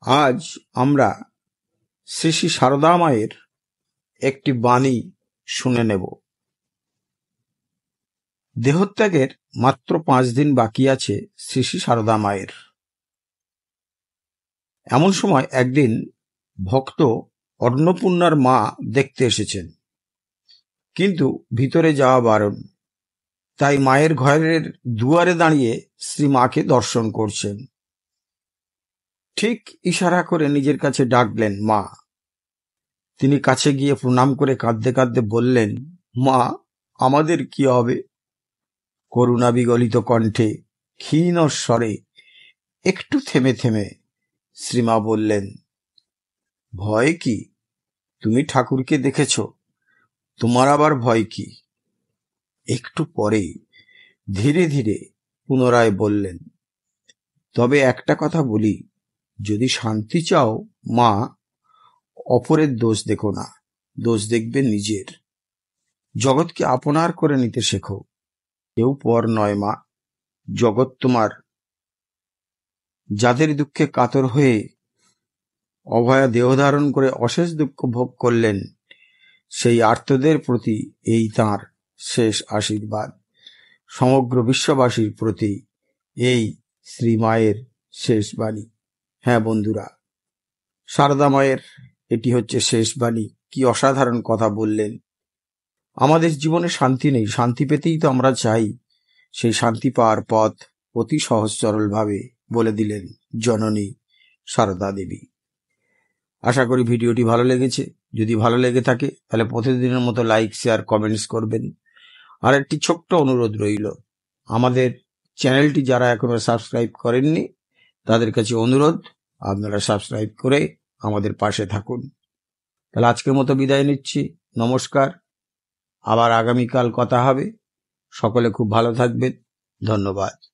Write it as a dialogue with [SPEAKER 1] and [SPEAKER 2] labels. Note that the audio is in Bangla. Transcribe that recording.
[SPEAKER 1] আজ আমরা শ্রী শ্রী সারদা মায়ের একটি বাণী শুনে নেব। দেহত্যাগের মাত্র 5 দিন বাকি আছে শ্রী শ্রী সারদা মায়ের। এমন সময় একদিন ভক্ত অন্নপূর্ণার মা দেখতে এসেছেন, কিন্তু ভিতরে যাওয়া বারণ। তাই মায়ের ঘরের দুয়ারে দাঁড়িয়ে শ্রী মাকে দর্শন করছেন। ঠিক ইশারা করে নিজের কাছে ডাকলেন মা। তিনি কাছে গিয়ে প্রণাম করে কাঁদতে কাঁদতে বললেন, মা, আমাদের কি হবে? করুণা বিগলিত কণ্ঠে ক্ষীণ স্বরে একটু থেমে থেমে শ্রীমা বললেন, ভয় কি? তুমি ঠাকুরকে দেখেছ, তোমার আবার ভয় কি? একটু পরে ধীরে ধীরে পুনরায় বললেন, তবে একটা কথা বলি, যদি শান্তি চাও মা, অপরের দোষ দেখো না, দোষ দেখবে নিজের। জগৎকে আপনার করে নিতে শেখো, কেউ পর নয় মা। জগৎ তোমার। যাদের দুঃখে কাতর হয়ে অভয়া দেহ ধারণ করে অশেষ দুঃখ ভোগ করলেন, সেই আর্তদের প্রতি এই তাঁর শেষ আশীর্বাদ। সমগ্র বিশ্ববাসীর প্রতি এই শ্রীমায়ের শেষ বাণী। হ্যাঁ বন্ধুরা, সারদা মায়ের এটি হচ্ছে শেষ বাণী। কি অসাধারণ কথা বললেন। আমাদের জীবনে শান্তি নেই, শান্তি পেতেই তো আমরা চাই। সেই শান্তি পাওয়ার পথ অতি সহজ সরলভাবে বলে দিলেন জননী সারদা দেবী। আশা করি ভিডিওটি ভালো লেগেছে। যদি ভালো লেগে থাকে তাহলে প্রতিদিনের মতো লাইক, শেয়ার, কমেন্টস করবেন। আর একটি ছোট্ট অনুরোধ রইল, আমাদের চ্যানেলটি যারা এখনো সাবস্ক্রাইব করেননি তাদের কাছে অনুরোধ, আপনারা সাবস্ক্রাইব করে আমাদের পাশে থাকুন। তাহলে আজকের মতো বিদায় নিচ্ছি। নমস্কার। আবার আগামীকাল কথা হবে। সকলে খুব ভালো থাকবেন। ধন্যবাদ।